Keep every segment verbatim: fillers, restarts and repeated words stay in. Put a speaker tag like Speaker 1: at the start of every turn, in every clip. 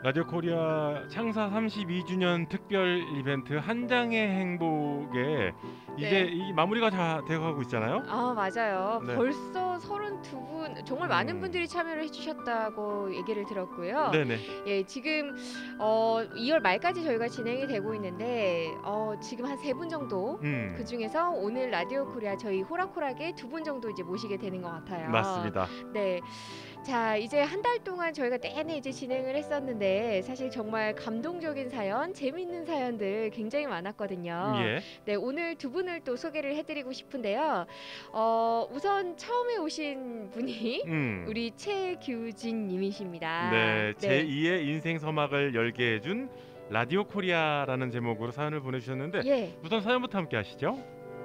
Speaker 1: 라디오 코리아 창사 삼십이 주년 특별 이벤트 한 장의 행복에 이제
Speaker 2: 네.
Speaker 1: 이 마무리가 다 되어가고 있잖아요.
Speaker 2: 아 맞아요.
Speaker 1: 네.
Speaker 2: 벌써 서른두 분 정말 많은
Speaker 1: 음.
Speaker 2: 분들이 참여를 해 주셨다고 얘기를 들었고요.
Speaker 1: 네네.
Speaker 2: 예 지금 어 이월 말까지 저희가 진행이 되고 있는데 어 지금 한 세 분 정도
Speaker 1: 음.
Speaker 2: 그중에서 오늘 라디오 코리아 저희 호락호락에 두 분 정도 이제 모시게 되는 것 같아요.
Speaker 1: 맞습니다.
Speaker 2: 네. 자 이제 한 달 동안 저희가 내내 이제 진행을 했었는데 사실 정말 감동적인 사연, 재미있는 사연들 굉장히
Speaker 1: 음,
Speaker 2: 많았거든요.
Speaker 1: 예.
Speaker 2: 네 오늘 두 분을 또 소개를 해 드리고 싶은데요. 어 우선 처음에 오신 분이
Speaker 1: 음.
Speaker 2: 우리 최규진 님이십니다.
Speaker 1: 네,
Speaker 2: 네.
Speaker 1: 제이의 인생 서막을 열게 해준 라디오 코리아라는 제목으로 사연을 보내주셨는데
Speaker 2: 예.
Speaker 1: 우선 사연부터 함께 하시죠.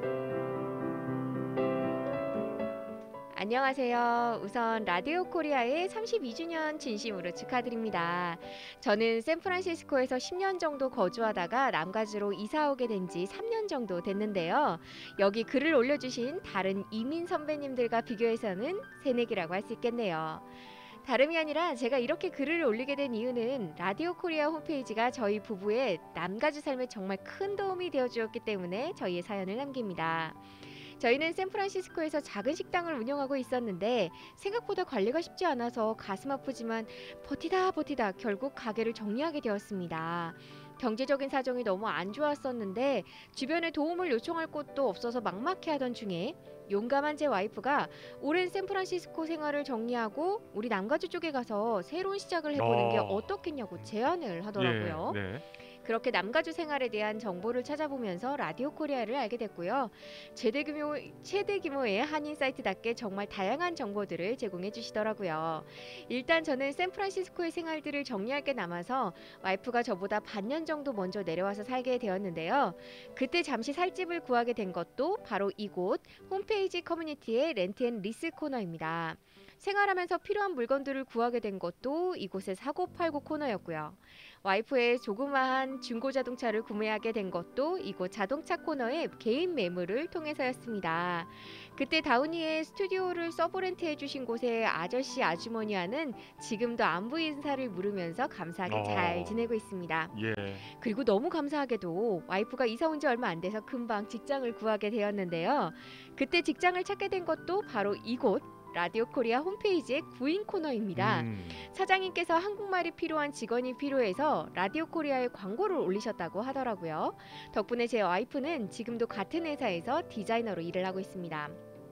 Speaker 2: 안녕하세요. 우선 라디오 코리아의 삼십이 주년 진심으로 축하드립니다. 저는 샌프란시스코에서 십 년 정도 거주하다가 남가주로 이사 오게 된 지 삼 년 정도 됐는데요. 여기 글을 올려주신 다른 이민 선배님들과 비교해서는 새내기라고 할 수 있겠네요. 다름이 아니라 제가 이렇게 글을 올리게 된 이유는 라디오 코리아 홈페이지가 저희 부부의 남가주 삶에 정말 큰 도움이 되어 주었기 때문에 저희의 사연을 남깁니다. 저희는 샌프란시스코에서 작은 식당을 운영하고 있었는데 생각보다 관리가 쉽지 않아서 가슴 아프지만 버티다 버티다 결국 가게를 정리하게 되었습니다. 경제적인 사정이 너무 안 좋았었는데 주변에 도움을 요청할 곳도 없어서 막막해하던 중에 용감한 제 와이프가 오랜 샌프란시스코 생활을 정리하고 우리 남가주 쪽에 가서 새로운 시작을 해보는 게
Speaker 1: 어.
Speaker 2: 어떻겠냐고 제안을 하더라고요.
Speaker 1: 예, 네.
Speaker 2: 그렇게 남가주 생활에 대한 정보를 찾아보면서 라디오 코리아를 알게 됐고요. 최대 규모, 최대 규모의 한인 사이트답게 정말 다양한 정보들을 제공해 주시더라고요. 일단 저는 샌프란시스코의 생활들을 정리할 게 남아서 와이프가 저보다 반년 정도 먼저 내려와서 살게 되었는데요. 그때 잠시 살 집을 구하게 된 것도 바로 이곳 홈페이지 커뮤니티의 렌트앤리스 코너입니다. 생활하면서 필요한 물건들을 구하게 된 것도 이곳의 사고팔고 코너였고요. 와이프의 조그마한 중고 자동차를 구매하게 된 것도 이곳 자동차 코너의 개인 매물을 통해서였습니다. 그때 다우니에 스튜디오를 서브렌트 해주신 곳의 아저씨 아주머니와는 지금도 안부 인사를 물으면서 감사하게
Speaker 1: 어.
Speaker 2: 잘 지내고 있습니다.
Speaker 1: 예.
Speaker 2: 그리고 너무 감사하게도 와이프가 이사 온 지 얼마 안 돼서 금방 직장을 구하게 되었는데요. 그때 직장을 찾게 된 것도 바로 이곳 라디오 코리아 홈페이지의 구인 코너입니다.
Speaker 1: 음.
Speaker 2: 사장님께서 한국말이 필요한 직원이 필요해서 라디오 코리아에 광고를 올리셨다고 하더라고요. 덕분에 제 와이프는 지금도 같은 회사에서 디자이너로 일을 하고 있습니다.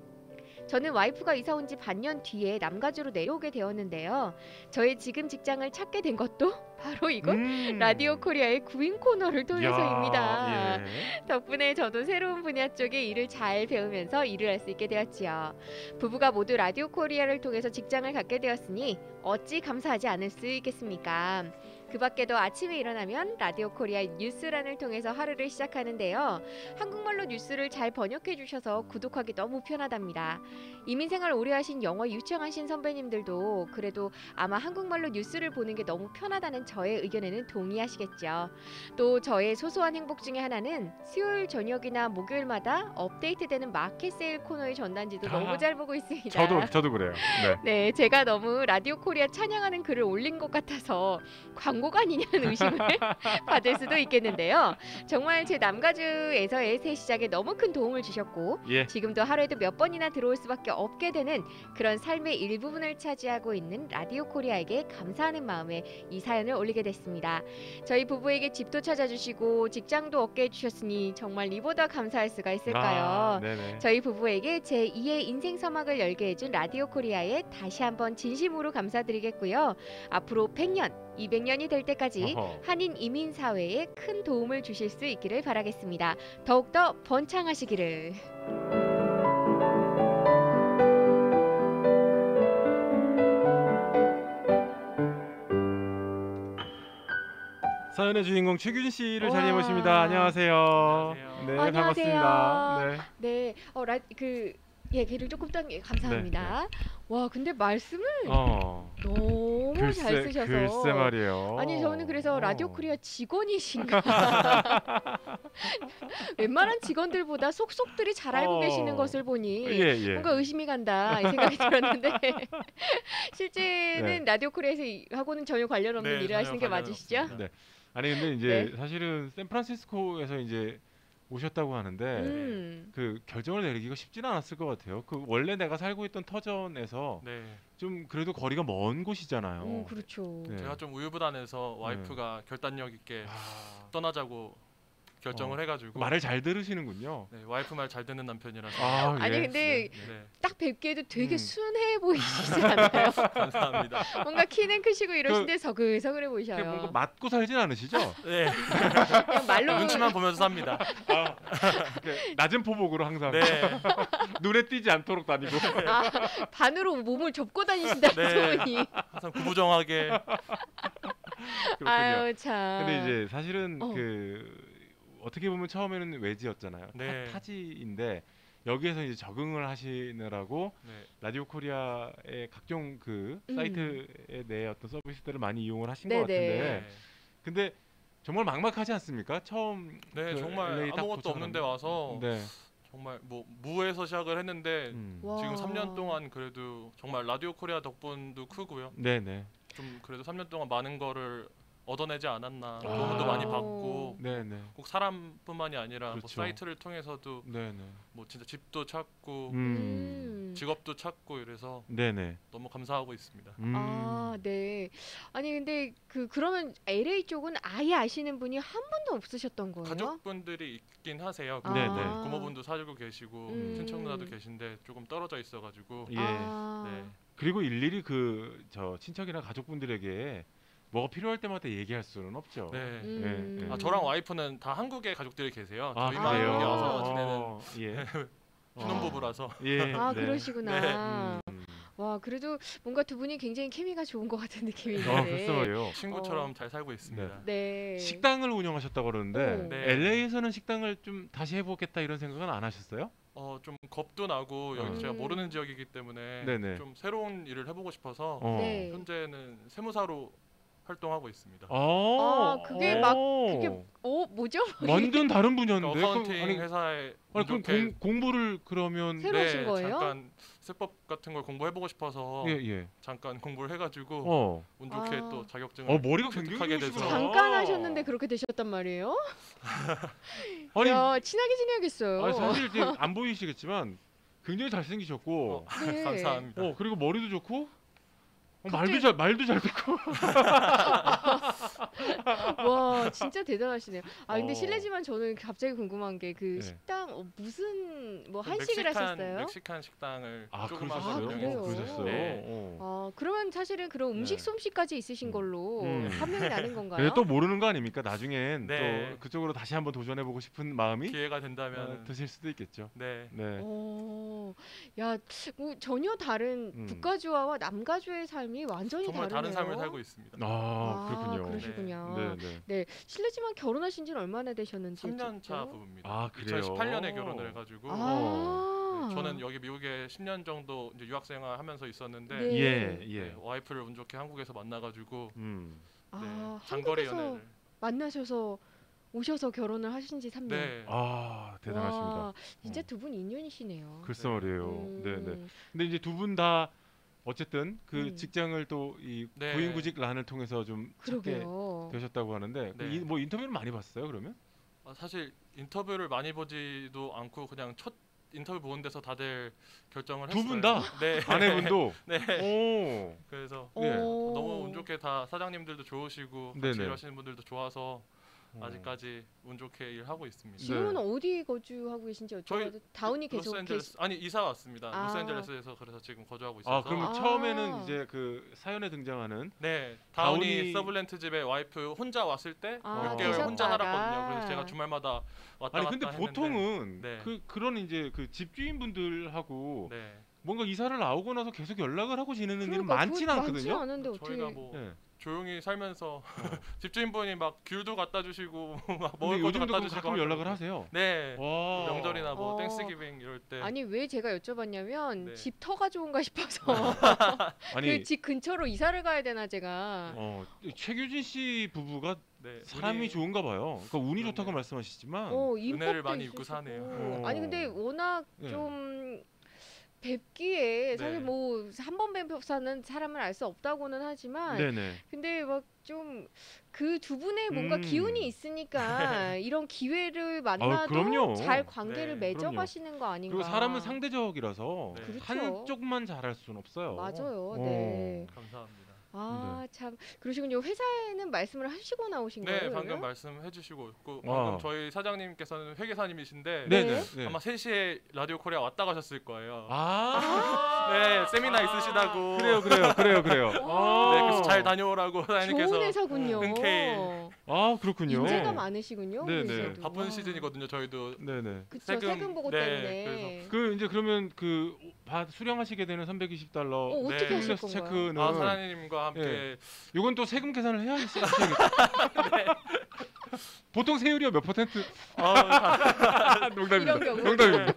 Speaker 2: 저는 와이프가 이사 온 지 반년 뒤에 남가주로 내려오게 되었는데요. 저의 지금 직장을 찾게 된 것도 바로 이곳
Speaker 1: 음.
Speaker 2: 라디오 코리아의 구인 코너를 통해서입니다.
Speaker 1: 야, 예.
Speaker 2: 덕분에 저도 새로운 분야 쪽의 일을 잘 배우면서 일을 할 수 있게 되었지요. 부부가 모두 라디오 코리아를 통해서 직장을 갖게 되었으니 어찌 감사하지 않을 수 있겠습니까? 그 밖에도 아침에 일어나면 라디오 코리아 뉴스란을 통해서 하루를 시작하는데요. 한국말로 뉴스를 잘 번역해 주셔서 구독하기 너무 편하답니다. 이민생활 오래 하신 영어 유창하신 선배님들도 그래도 아마 한국말로 뉴스를 보는 게 너무 편하다는 저의 의견에는 동의하시겠죠. 또 저의 소소한 행복 중에 하나는 수요일 저녁이나 목요일마다 업데이트되는 마켓 세일 코너의 전단지도
Speaker 1: 아,
Speaker 2: 너무 잘 보고 있습니다.
Speaker 1: 저도 저도 그래요. 네.
Speaker 2: 네, 제가 너무 라디오 코리아 찬양하는 글을 올린 것 같아서 광고가 아니냐는 의심을 받을 수도 있겠는데요. 정말 제 남가주에서의 새 시작에 너무 큰 도움을 주셨고
Speaker 1: 예.
Speaker 2: 지금도 하루에도 몇 번이나 들어올 수밖에 없게 되는 그런 삶의 일부분을 차지하고 있는 라디오 코리아에게 감사하는 마음에 이 사연을 올리게 됐습니다. 저희 부부에게 집도 찾아주시고 직장도 얻게 해주셨으니 정말 이보다 감사할 수가 있을까요?
Speaker 1: 아, 네네.
Speaker 2: 저희 부부에게 제이의 인생 서막을 열게 해준 라디오 코리아에 다시 한번 진심으로 감사드리겠고요. 앞으로 백 년, 이백 년이 될 때까지
Speaker 1: 어허.
Speaker 2: 한인 이민 사회에 큰 도움을 주실 수 있기를 바라겠습니다. 더욱더 번창하시기를.
Speaker 1: 사연의 주인공 최규진 씨를
Speaker 2: 우와.
Speaker 1: 자리해 모십니다. 안녕하세요. 네,
Speaker 2: 안녕하세요.
Speaker 1: 반갑습니다. 네.
Speaker 2: 네, 어, 라, 그 얘기를 조금 더 예, 감사합니다. 와, 근데 말씀을
Speaker 1: 어.
Speaker 2: 너무 잘
Speaker 1: 글쎄,
Speaker 2: 쓰셔서
Speaker 1: 글쎄 말이에요.
Speaker 2: 아니 저는 그래서 라디오
Speaker 1: 어.
Speaker 2: 코리아 직원이신가 웬만한 직원들보다 속속들이 잘 알고
Speaker 1: 어.
Speaker 2: 계시는 것을 보니
Speaker 1: 예, 예.
Speaker 2: 뭔가 의심이 간다 이 생각이 들었는데 실제는
Speaker 1: 네.
Speaker 2: 라디오 코리아에서 이- 하고는 전혀 관련 없는
Speaker 3: 네,
Speaker 2: 일을 하시는 게
Speaker 3: 전혀 관련
Speaker 2: 맞으시죠?
Speaker 3: 없습니다.
Speaker 1: 네. 아니 근데 이제
Speaker 2: 네.
Speaker 1: 사실은 샌프란시스코에서 이제 오셨다고 하는데
Speaker 2: 음.
Speaker 1: 그 결정을 내리기가 쉽지는 않았을 것 같아요. 그 원래 내가 살고 있던 터전에서
Speaker 3: 네.
Speaker 1: 좀 그래도 거리가 먼 곳이잖아요.
Speaker 2: 음, 그렇죠.
Speaker 1: 네.
Speaker 3: 제가 좀 우유부단해서 와이프가 결단력 있게
Speaker 1: 아,
Speaker 3: 떠나자고 결정을
Speaker 1: 어.
Speaker 3: 해가지고
Speaker 1: 말을 잘 들으시는군요.
Speaker 3: 네, 와이프 말 잘 듣는 남편이라서
Speaker 1: 아,
Speaker 2: 아니
Speaker 1: 예.
Speaker 2: 근데
Speaker 3: 네,
Speaker 2: 딱 뵙기에도 되게
Speaker 1: 음.
Speaker 2: 순해 보이시지 않아요?
Speaker 3: 감사합니다.
Speaker 2: 뭔가 키는 크시고 이러신데 서글서글해
Speaker 1: 그
Speaker 2: 보이셔요.
Speaker 1: 뭔가 맞고 살진 않으시죠?
Speaker 3: 네,
Speaker 2: 그냥 말로
Speaker 3: 눈치만 보면서 삽니다.
Speaker 1: 아, 그 낮은 포복으로 항상
Speaker 3: 네,
Speaker 1: 눈에 띄지 않도록 다니고.
Speaker 2: 아, 반으로 몸을 접고 다니신다는
Speaker 3: 네.
Speaker 2: 소문이.
Speaker 3: 항상 구부정하게.
Speaker 1: 그렇군요.
Speaker 2: 아유 참.
Speaker 1: 근데 이제 사실은
Speaker 2: 어.
Speaker 1: 그 어떻게 보면 처음에는 외지였잖아요.
Speaker 3: 네.
Speaker 1: 타, 타지인데 여기에서 이제 적응을 하시느라고
Speaker 3: 네,
Speaker 1: 라디오 코리아의 각종 그
Speaker 2: 음.
Speaker 1: 사이트에 내 어떤 서비스들을 많이 이용을 하신
Speaker 2: 네네.
Speaker 1: 것 같은데,
Speaker 3: 네,
Speaker 1: 근데 정말 막막하지 않습니까? 처음
Speaker 3: 네,
Speaker 1: 그
Speaker 3: 정말
Speaker 1: 엘에이 딱
Speaker 3: 아무것도
Speaker 1: 도착을
Speaker 3: 없는데
Speaker 1: 하면.
Speaker 3: 와서
Speaker 1: 네.
Speaker 3: 정말 뭐 무에서 시작을 했는데
Speaker 1: 음.
Speaker 2: 와.
Speaker 3: 지금 삼 년 동안 그래도 정말 라디오 코리아 덕분도 크고요.
Speaker 1: 네네.
Speaker 3: 좀 그래도 삼 년 동안 많은 거를 얻어내지 않았나.
Speaker 1: 아.
Speaker 3: 도움도 많이 받고
Speaker 1: 네네.
Speaker 3: 꼭 사람뿐만이 아니라 뭐
Speaker 1: 그렇죠.
Speaker 3: 사이트를 통해서도
Speaker 1: 네네.
Speaker 3: 뭐 진짜 집도 찾고
Speaker 1: 음.
Speaker 2: 음.
Speaker 3: 직업도 찾고 이래서
Speaker 1: 네네.
Speaker 3: 너무 감사하고 있습니다.
Speaker 1: 음.
Speaker 2: 아, 네. 아니 근데 그 그러면 엘에이 쪽은 아예 아시는 분이 한 분도 없으셨던 거예요?
Speaker 3: 가족분들이 있긴 하세요.
Speaker 2: 아.
Speaker 1: 네네.
Speaker 3: 고모분도 사주고 계시고
Speaker 2: 음.
Speaker 3: 친척 누나도 계신데 조금 떨어져 있어가지고
Speaker 1: 예.
Speaker 2: 아.
Speaker 3: 네.
Speaker 1: 그리고 일일이 그 저 친척이나 가족분들에게 뭐가 필요할 때마다 얘기할 수는 없죠.
Speaker 3: 네.
Speaker 2: 음.
Speaker 1: 예, 예.
Speaker 3: 아, 저랑 와이프는 다 한국에 가족들이 계세요.
Speaker 1: 아,
Speaker 3: 저희만
Speaker 2: 그래요?
Speaker 3: 여기 와서 지내는
Speaker 1: 어, 예.
Speaker 3: 신혼부부라서.
Speaker 1: 예.
Speaker 2: 아,
Speaker 1: 네.
Speaker 2: 그러시구나.
Speaker 1: 음.
Speaker 2: 와, 그래도 뭔가 두 분이 굉장히 케미가 좋은 것 같은 느낌이
Speaker 1: 어,
Speaker 2: 있는데.
Speaker 1: 글쎄 말이에요.
Speaker 3: 친구처럼
Speaker 2: 어.
Speaker 3: 잘 살고 있습니다.
Speaker 2: 네.
Speaker 1: 식당을 운영하셨다고 그러는데
Speaker 2: 오.
Speaker 3: 네.
Speaker 1: 엘에이에서는 식당을 좀 다시 해보겠다 이런 생각은 안 하셨어요?
Speaker 3: 어, 좀 겁도 나고 여기
Speaker 1: 음.
Speaker 3: 제가 모르는 지역이기 때문에
Speaker 1: 네네.
Speaker 3: 좀 새로운 일을 해보고 싶어서
Speaker 1: 어.
Speaker 2: 네.
Speaker 3: 현재는 세무사로 활동하고 있습니다.
Speaker 1: 아,
Speaker 2: 아, 그게 막
Speaker 1: 어.
Speaker 2: 그게 어, 뭐죠?
Speaker 1: 완전 다른 분야인데.
Speaker 3: 그러니까
Speaker 1: 그럼
Speaker 3: 어카운팅
Speaker 1: 아니,
Speaker 3: 회사에
Speaker 1: 아니 그럼
Speaker 3: 이렇게
Speaker 1: 공, 공부를 그러면
Speaker 2: 새로 오신
Speaker 3: 네,
Speaker 2: 거예요?
Speaker 3: 잠깐 세법 같은 걸 공부해보고 싶어서
Speaker 1: 예 예.
Speaker 3: 잠깐 공부를 해가지고
Speaker 1: 어.
Speaker 3: 운 좋게
Speaker 2: 아.
Speaker 3: 또 자격증을
Speaker 1: 어 머리가 굉장히
Speaker 3: 획득하게 돼서
Speaker 1: 좋으시구나.
Speaker 2: 잠깐 하셨는데 그렇게 되셨단 말이에요?
Speaker 1: 아니,
Speaker 2: 야, 친하게 지내야겠어요.
Speaker 1: 아니 사실 이제 안 보이시겠지만 굉장히 잘생기셨고,
Speaker 2: 네.
Speaker 3: 감사합니다.
Speaker 1: 어 그리고 머리도 좋고, 어,
Speaker 2: 갑자기-
Speaker 1: 말도 잘 말도 잘 듣고.
Speaker 2: 와, 진짜 대단하시네요. 아, 근데
Speaker 1: 어.
Speaker 2: 실례지만 저는 갑자기 궁금한 게 그
Speaker 1: 네.
Speaker 2: 식당 어, 무슨 뭐
Speaker 3: 그
Speaker 2: 한식을
Speaker 3: 멕시칸,
Speaker 2: 하셨어요?
Speaker 3: 멕시칸 식당을
Speaker 1: 아
Speaker 3: 조그마한
Speaker 1: 그러셨어요?
Speaker 2: 아,
Speaker 3: 운영했어요.
Speaker 2: 그래요?
Speaker 1: 그러셨어요.
Speaker 3: 네.
Speaker 1: 어.
Speaker 2: 아, 그러면 사실은 그런 음식
Speaker 1: 네.
Speaker 2: 솜씨까지 있으신
Speaker 1: 음.
Speaker 2: 걸로
Speaker 1: 음.
Speaker 2: 판명이 나는 건가요?
Speaker 1: 근데 또 모르는 거 아닙니까? 나중엔
Speaker 3: 네.
Speaker 1: 또 그쪽으로 다시 한번 도전해보고 싶은 마음이
Speaker 3: 기회가
Speaker 1: 어,
Speaker 3: 된다면
Speaker 1: 드실 수도 있겠죠.
Speaker 3: 네.
Speaker 1: 네.
Speaker 2: 오, 야, 뭐 전혀 다른
Speaker 1: 음.
Speaker 2: 북가주와 남가주의 삶이 완전히
Speaker 3: 정말
Speaker 2: 다르네요.
Speaker 3: 다른 삶을 살고 있습니다.
Speaker 1: 아, 그렇군요.
Speaker 2: 그러시군요.
Speaker 1: 네, 네.
Speaker 2: 네, 실례지만 결혼하신 지는 얼마나 되셨는지
Speaker 3: 삼 년 차
Speaker 2: 여쭤볼까요?
Speaker 3: 부부입니다.
Speaker 1: 아, 그래요?
Speaker 3: 이천십팔 년에 결혼을 해가지고
Speaker 2: 아,
Speaker 3: 네, 저는 여기 미국에 십 년 정도 이제 유학생활 하면서 있었는데
Speaker 2: 네.
Speaker 1: 예,
Speaker 3: 네,
Speaker 1: 예.
Speaker 3: 와이프를 운 좋게 한국에서 만나가지고
Speaker 1: 음.
Speaker 3: 네,
Speaker 2: 아,
Speaker 3: 장거리
Speaker 2: 한국에서
Speaker 3: 연애를
Speaker 2: 만나셔서 오셔서 결혼을 하신 지 삼 년.
Speaker 3: 네.
Speaker 1: 아, 대단하십니다.
Speaker 2: 와, 진짜
Speaker 1: 어.
Speaker 2: 두 분 인연이시네요.
Speaker 1: 글쎄 말이에요.
Speaker 2: 음.
Speaker 1: 네, 네. 근데 이제 두 분 다 어쨌든 그
Speaker 2: 음.
Speaker 1: 직장을 또 이
Speaker 3: 네.
Speaker 1: 구인구직란을 통해서 좀 찾게
Speaker 2: 그러게요.
Speaker 1: 되셨다고 하는데 그
Speaker 3: 네.
Speaker 1: 이- 뭐 인터뷰를 많이 봤어요 그러면?
Speaker 3: 아, 사실 인터뷰를 많이 보지도 않고 그냥 첫 인터뷰 보는 데서 다들 결정을
Speaker 1: 두
Speaker 3: 했어요.
Speaker 1: 분 다?
Speaker 3: 네.
Speaker 1: 아내분도?
Speaker 3: 네.
Speaker 1: 오.
Speaker 3: 그래서
Speaker 1: 예.
Speaker 2: 오.
Speaker 3: 너무 운 좋게 다 사장님들도 좋으시고 같이
Speaker 1: 네네.
Speaker 3: 일하시는 분들도 좋아서
Speaker 1: 어.
Speaker 3: 아직까지 운 좋게 일하고 있습니다.
Speaker 2: 지금은
Speaker 1: 네.
Speaker 2: 어디 거주하고 계신지
Speaker 3: 저희
Speaker 2: 여쭤봐도 다운이 계속
Speaker 3: 로스앤젤레스
Speaker 2: 계시.
Speaker 3: 아니 이사 왔습니다.
Speaker 2: 아.
Speaker 3: 로스앤젤레스에서 그래서 지금 거주하고 있어서
Speaker 1: 아 그러면
Speaker 2: 아.
Speaker 1: 처음에는 이제 그 사연에 등장하는
Speaker 3: 네 다운이,
Speaker 1: 다운이-
Speaker 3: 서블렌트 집에 와이프 혼자 왔을 때 몇
Speaker 2: 아,
Speaker 3: 개월 혼자
Speaker 2: 계셨다가.
Speaker 3: 살았거든요. 그래서 제가 주말마다 왔다
Speaker 1: 아니
Speaker 3: 갔다
Speaker 1: 근데
Speaker 3: 했는데
Speaker 1: 보통은
Speaker 3: 네.
Speaker 1: 그 그런 이제 그 집주인분들하고
Speaker 3: 네
Speaker 1: 뭔가 이사를 나오고 나서 계속 연락을 하고 지내는 일은
Speaker 2: 그러니까
Speaker 1: 많지는
Speaker 2: 그거 많지
Speaker 1: 않거든요.
Speaker 2: 않은데 어떻게?
Speaker 3: 저희가 뭐
Speaker 1: 예.
Speaker 3: 조용히 살면서
Speaker 1: 어.
Speaker 3: 집주인분이 막 귤도 갖다 주시고 막
Speaker 1: 근데
Speaker 3: 먹을 것도
Speaker 1: 요즘도
Speaker 3: 갖다
Speaker 1: 그럼
Speaker 3: 주시고
Speaker 1: 가끔 연락을
Speaker 3: 하더라고요.
Speaker 1: 하세요.
Speaker 3: 네.
Speaker 1: 와.
Speaker 3: 명절이나 뭐
Speaker 2: 어.
Speaker 3: 땡스기빙 이럴 때.
Speaker 2: 아니 왜 제가 여쭤봤냐면
Speaker 3: 네.
Speaker 2: 집 터가 좋은가 싶어서
Speaker 1: 아니
Speaker 2: 그 집 근처로 이사를 가야 되나 제가.
Speaker 1: 어, 최규진 씨 부부가
Speaker 3: 네.
Speaker 1: 사람이
Speaker 3: 운이-
Speaker 1: 좋은가 봐요. 그러니까 운이
Speaker 3: 그러네요.
Speaker 1: 좋다고 말씀하시지만
Speaker 2: 어,
Speaker 3: 은혜를
Speaker 2: 인복도
Speaker 3: 많이 입고
Speaker 2: 있으시고.
Speaker 3: 사네요.
Speaker 1: 어.
Speaker 2: 아니 근데 워낙
Speaker 1: 네.
Speaker 2: 좀 뵙기에 사실
Speaker 3: 네.
Speaker 2: 뭐 한 번 뵙사는 사람을 알 수 없다고는 하지만
Speaker 1: 네네.
Speaker 2: 근데 막 좀 그 두 분의 뭔가
Speaker 1: 음.
Speaker 2: 기운이 있으니까 이런 기회를 만나도
Speaker 1: 그럼요.
Speaker 2: 잘 관계를
Speaker 3: 네.
Speaker 2: 맺어가시는 거 아닌가.
Speaker 1: 그리고 사람은 상대적이라서
Speaker 3: 네.
Speaker 2: 그렇죠.
Speaker 1: 한쪽만 잘할 수는 없어요.
Speaker 2: 맞아요.
Speaker 1: 어.
Speaker 2: 네.
Speaker 3: 감사합니다.
Speaker 2: 아, 참 그러시군요. 회사에는 말씀을 하시고 나오신
Speaker 3: 네,
Speaker 2: 거예요?
Speaker 3: 방금
Speaker 2: 그러면?
Speaker 3: 말씀해 주시고 있고
Speaker 1: 와.
Speaker 3: 방금 저희 사장님께서는 회계사님이신데
Speaker 2: 네.
Speaker 1: 네네. 네.
Speaker 3: 아마 세 시에 라디오 코리아 왔다 가셨을 거예요.
Speaker 1: 아.
Speaker 3: 네, 세미나
Speaker 2: 아.
Speaker 3: 있으시다고.
Speaker 1: 그래요, 그래요, 그래요, 그래요.
Speaker 2: 와.
Speaker 3: 네, 그래서 잘 다녀오라고 사장님께서.
Speaker 2: 좋은 회사군요.
Speaker 3: 흔쾌히.
Speaker 1: 아, 그렇군요.
Speaker 2: 인재가 많으시군요.
Speaker 1: 네네.
Speaker 2: 그래서도.
Speaker 3: 바쁜
Speaker 2: 와.
Speaker 3: 시즌이거든요, 저희도.
Speaker 1: 네네.
Speaker 2: 그쵸,
Speaker 3: 세금,
Speaker 2: 세금, 보고
Speaker 3: 네,
Speaker 2: 때문에.
Speaker 1: 그 이제 그러면 그 바- 수령하시게 되는 삼백이십 달러
Speaker 2: 어, 어떻게
Speaker 3: 네.
Speaker 2: 하실
Speaker 1: 홈레스
Speaker 2: 건가요?
Speaker 1: 체크는
Speaker 3: 아, 사장님과 함께
Speaker 1: 네. 이건 또 세금 계산을 해야겠어요.
Speaker 3: 네.
Speaker 1: 보통 세율이요 몇 퍼센트?
Speaker 3: 아,
Speaker 1: 농담입니다.
Speaker 2: 이런 경우.
Speaker 1: 농담입니다.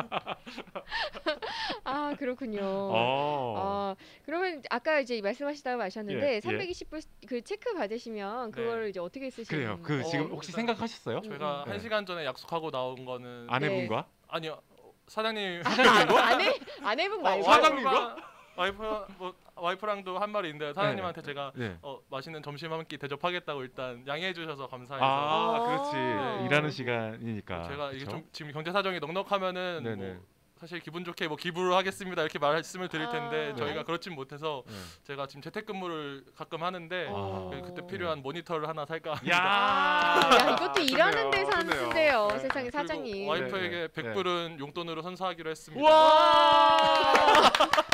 Speaker 2: 아, 그렇군요.
Speaker 1: 아.
Speaker 2: 아, 그러면 아까 이제 말씀하시다가 마셨는데
Speaker 1: 예, 예.
Speaker 2: 삼백이십 불 그 체크 받으시면
Speaker 3: 네.
Speaker 2: 그걸 이제 어떻게 쓰시는
Speaker 1: 그래요. 그
Speaker 3: 어,
Speaker 1: 지금 혹시
Speaker 3: 일단-
Speaker 1: 생각하셨어요?
Speaker 3: 저희가
Speaker 1: 네.
Speaker 3: 한 시간 전에 약속하고 나온 거는
Speaker 1: 아내분과?
Speaker 3: 아니요. 사장님
Speaker 2: 아, 아내 아내분 말고
Speaker 1: 사장님과?
Speaker 3: 와이프 뭐 와이프랑도 한 말이 있는데 사장님한테 제가
Speaker 1: 네.
Speaker 3: 어, 맛있는 점심 한 끼 대접하겠다고 일단 양해해 주셔서 감사해서
Speaker 1: 아,
Speaker 2: 아.
Speaker 1: 그렇지.
Speaker 2: 네.
Speaker 1: 일하는 시간이니까.
Speaker 3: 제가 이게
Speaker 1: 그쵸?
Speaker 3: 좀 지금 경제 사정이 넉넉하면은
Speaker 1: 네네.
Speaker 3: 뭐 사실 기분 좋게 뭐 기부를 하겠습니다 이렇게 말씀을 드릴 텐데
Speaker 2: 아.
Speaker 3: 저희가 그렇진 못해서
Speaker 1: 네.
Speaker 3: 제가 지금 재택근무를 가끔 하는데
Speaker 2: 어.
Speaker 3: 그- 그때 필요한 모니터를 하나 살까 합니다.
Speaker 1: 야,
Speaker 2: 아, 야, 이것도 일하는 데서
Speaker 1: 좋네요.
Speaker 2: 하는데요.
Speaker 1: 네.
Speaker 2: 세상에
Speaker 3: 그리고
Speaker 2: 사장님.
Speaker 3: 와이프에게
Speaker 1: 네, 네.
Speaker 3: 백 불은 용돈으로 선사하기로 했습니다.
Speaker 1: 와!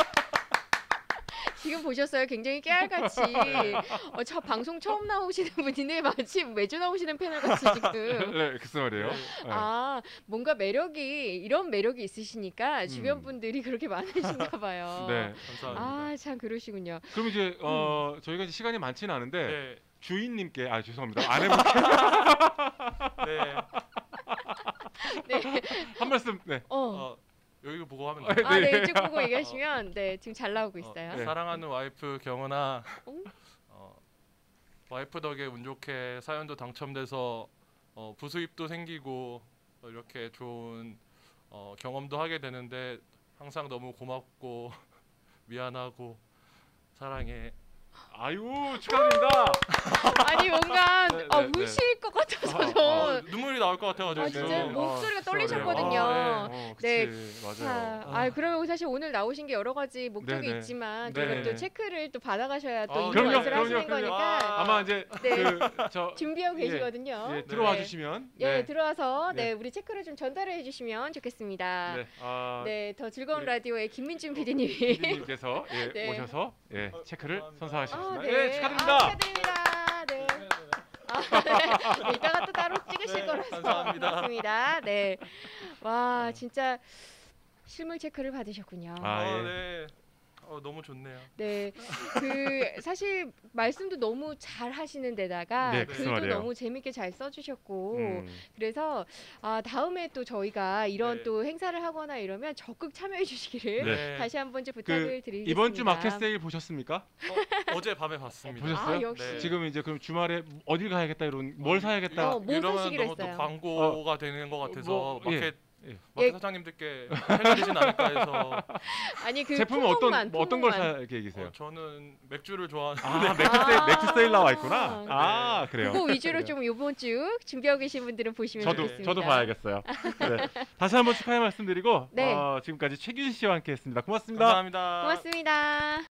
Speaker 2: 지금 보셨어요? 굉장히 깨알같이 어, 저 방송 처음 나오시는 분인데 마치 매주 나오시는 패널 같이 지금.
Speaker 1: 네, 그 말이에요.
Speaker 3: 네.
Speaker 1: 네.
Speaker 2: 아, 뭔가 매력이 이런 매력이 있으시니까 주변
Speaker 1: 음.
Speaker 2: 분들이 그렇게 많으신가 봐요.
Speaker 1: 네.
Speaker 3: 감사합니다.
Speaker 2: 아, 참 그러시군요.
Speaker 1: 그럼 이제 어, 저희가 이제 시간이 많지는 않은데
Speaker 3: 네.
Speaker 1: 주인님께 아 죄송합니다. 아내분께
Speaker 3: 네.
Speaker 2: 네.
Speaker 1: 한 말씀. 네.
Speaker 2: 어.
Speaker 3: 어, 여기 보고 하면
Speaker 1: 아,
Speaker 3: 돼요.
Speaker 2: 아,
Speaker 1: 네.
Speaker 2: 네, 쭉 보고 얘기하시면 네, 지금 잘 나오고 있어요.
Speaker 3: 어,
Speaker 1: 네.
Speaker 3: 사랑하는 와이프 경은아,
Speaker 2: 어?
Speaker 3: 어, 와이프 덕에 운 좋게 사연도 당첨돼서 어, 부수입도 생기고 어, 이렇게 좋은 어, 경험도 하게 되는데 항상 너무 고맙고 미안하고 사랑해.
Speaker 1: 아유 축하드립니다.
Speaker 2: 아니 뭔가
Speaker 1: 네,
Speaker 2: 아,
Speaker 1: 네, 네.
Speaker 2: 우실 것 같아서
Speaker 1: 아,
Speaker 2: 저
Speaker 3: 어, 눈물이 나올 것 같아가지고
Speaker 2: 아,
Speaker 3: 지금.
Speaker 2: 진짜요?
Speaker 1: 네.
Speaker 2: 목소리가
Speaker 1: 아,
Speaker 2: 떨리셨거든요.
Speaker 1: 아, 네. 어,
Speaker 2: 네.
Speaker 1: 그치. 맞아요.
Speaker 2: 자,
Speaker 3: 아.
Speaker 2: 아, 그러면 사실 오늘 나오신 게 여러 가지 목적이
Speaker 1: 네네.
Speaker 2: 있지만
Speaker 1: 네.
Speaker 2: 저희가 또 체크를 또 받아가셔야 또
Speaker 3: 아,
Speaker 2: 인도
Speaker 1: 그럼요,
Speaker 2: 완수를 하시는
Speaker 1: 그럼요, 그럼요.
Speaker 2: 거니까
Speaker 1: 아마 이제
Speaker 2: 네.
Speaker 1: 그저
Speaker 2: 준비하고
Speaker 1: 예,
Speaker 2: 계시거든요.
Speaker 1: 예, 들어와
Speaker 2: 네.
Speaker 1: 주시면
Speaker 2: 예,
Speaker 1: 네.
Speaker 2: 들어와서 네.
Speaker 1: 네.
Speaker 2: 우리 체크를 좀 전달해 주시면 좋겠습니다.
Speaker 1: 네. 아,
Speaker 2: 네, 더 즐거운
Speaker 1: 우리
Speaker 2: 라디오의 김민준 피디님이
Speaker 1: 피디님께서 예,
Speaker 2: 네.
Speaker 1: 오셔서 예, 체크를
Speaker 3: 감사합니다.
Speaker 1: 선사하셨습니다.
Speaker 2: 아,
Speaker 1: 예, 축하드립니다.
Speaker 2: 아, 축하드립니다. 네. 아, 네. 이따가 또 따로 찍으실
Speaker 3: 네,
Speaker 2: 거라서
Speaker 3: 감사합니다.
Speaker 2: 맞습니다. 네. 와, 진짜 실물 체크를 받으셨군요.
Speaker 1: 아,
Speaker 3: 아,
Speaker 1: 예.
Speaker 3: 네. 어, 너무 좋네요.
Speaker 2: 네, 그 사실 말씀도 너무 잘 하시는 데다가
Speaker 1: 네, 글쎄
Speaker 2: 글도
Speaker 1: 말이에요.
Speaker 2: 너무 재밌게 잘 써주셨고
Speaker 1: 음.
Speaker 2: 그래서 아, 다음에 또 저희가 이런
Speaker 3: 네.
Speaker 2: 또 행사를 하거나 이러면 적극 참여해 주시기를
Speaker 1: 네.
Speaker 2: 다시 한번 좀 부탁을 드리겠습니다.
Speaker 1: 이번 주 마켓 세일 보셨습니까?
Speaker 3: 어, 어제 밤에 봤습니다.
Speaker 1: 보셨어요?
Speaker 2: 아, 역시.
Speaker 3: 네.
Speaker 1: 지금 이제 그럼 주말에 어딜 가야겠다 이런 뭘 사야겠다.
Speaker 2: 어, 뭐
Speaker 3: 이러면
Speaker 2: 사시기로
Speaker 3: 너무 또
Speaker 2: 했어요?
Speaker 3: 광고가 되는 것 같아서
Speaker 1: 뭐, 예.
Speaker 3: 마켓
Speaker 1: 예.
Speaker 3: 마켓
Speaker 2: 예.
Speaker 3: 사장님들께 헷갈리진 않을까 해서
Speaker 2: 아니 그
Speaker 1: 제품은
Speaker 2: 품목만,
Speaker 1: 어떤 뭐 어떤 걸
Speaker 2: 품목만.
Speaker 1: 살 계획이세요?
Speaker 3: 어, 저는 맥주를 좋아하는
Speaker 1: 아, 맥주 세일
Speaker 2: 아.
Speaker 1: 맥주 세일 나와 있구나.
Speaker 2: 네.
Speaker 1: 아, 그래요.
Speaker 2: 그거 위주로
Speaker 1: 그래요.
Speaker 2: 좀 이번 주 준비하고 계신 분들은 보시면
Speaker 1: 저도
Speaker 2: 좋겠습니다.
Speaker 1: 저도 봐야겠어요. 네. 다시 한번 축하의 말씀드리고
Speaker 2: 네.
Speaker 1: 어, 지금까지 최규진 씨와 함께했습니다. 고맙습니다.
Speaker 3: 감사합니다.
Speaker 2: 고맙습니다.